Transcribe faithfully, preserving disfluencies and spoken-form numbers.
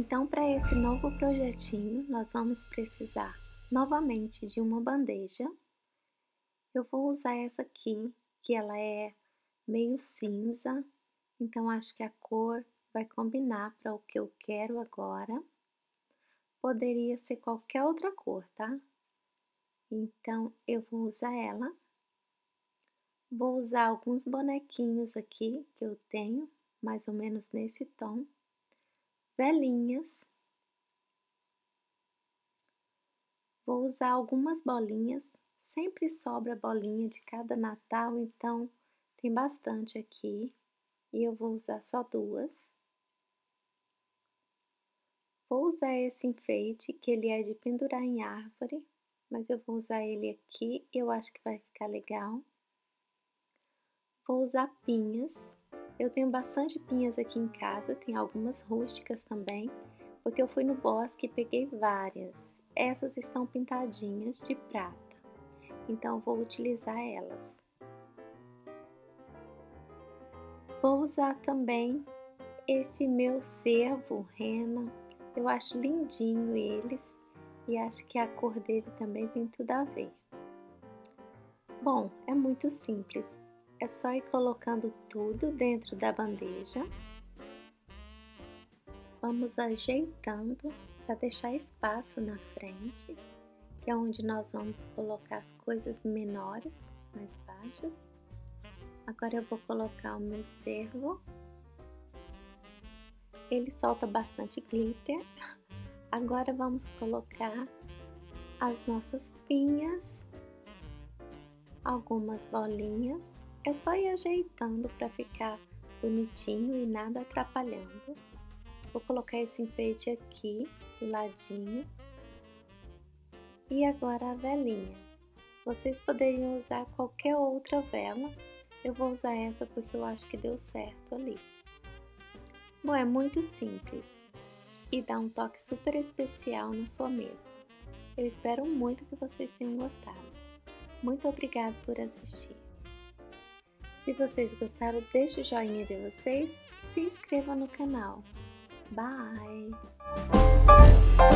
Então, para esse novo projetinho, nós vamos precisar novamente de uma bandeja. Eu vou usar essa aqui, que ela é meio cinza, então acho que a cor vai combinar para o que eu quero agora. Poderia ser qualquer outra cor, tá? Então, eu vou usar ela. Vou usar alguns bonequinhos aqui que eu tenho, mais ou menos nesse tom. Velinhas. Vou usar algumas bolinhas. Sempre sobra bolinha de cada Natal, então tem bastante aqui. E eu vou usar só duas. Vou usar esse enfeite, que ele é de pendurar em árvore, mas eu vou usar ele aqui e eu acho que vai ficar legal. Vou usar pinhas. Eu tenho bastante pinhas aqui em casa, tem algumas rústicas também, porque eu fui no bosque e peguei várias. Essas estão pintadinhas de prata, então eu vou utilizar elas. Vou usar também esse meu cervo rena. Eu acho lindinho eles e acho que a cor dele também tem tudo a ver. Bom, é muito simples. É só ir colocando tudo dentro da bandeja. Vamos ajeitando para deixar espaço na frente, que é onde nós vamos colocar as coisas menores, mais baixas. Agora eu vou colocar o meu cervo. Ele solta bastante glitter. Agora vamos colocar as nossas pinhas, algumas bolinhas. É só ir ajeitando para ficar bonitinho e nada atrapalhando. Vou colocar esse enfeite aqui do ladinho. E agora a velinha. Vocês poderiam usar qualquer outra vela. Eu vou usar essa porque eu acho que deu certo ali. Bom, é muito simples e dá um toque super especial na sua mesa. Eu espero muito que vocês tenham gostado. Muito obrigada por assistir. Se vocês gostaram, deixe o joinha de vocês e se inscreva no canal. Bye!